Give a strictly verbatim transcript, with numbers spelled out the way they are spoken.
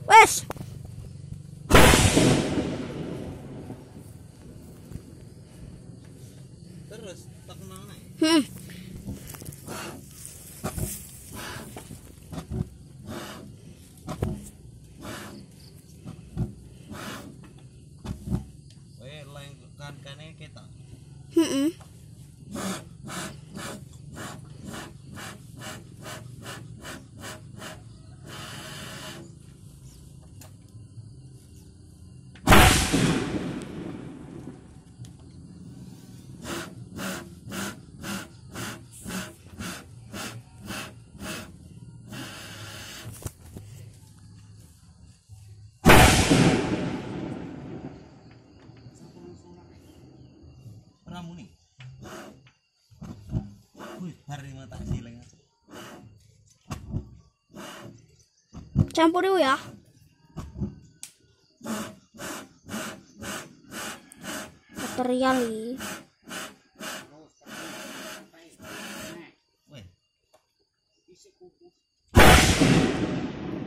Wes. Terus tak mana? Hmm. Weh, lain kan kane kita. Hmm. Ramuni. Wih, hari mata silang. Campur dulu ya. Material nih. Weh.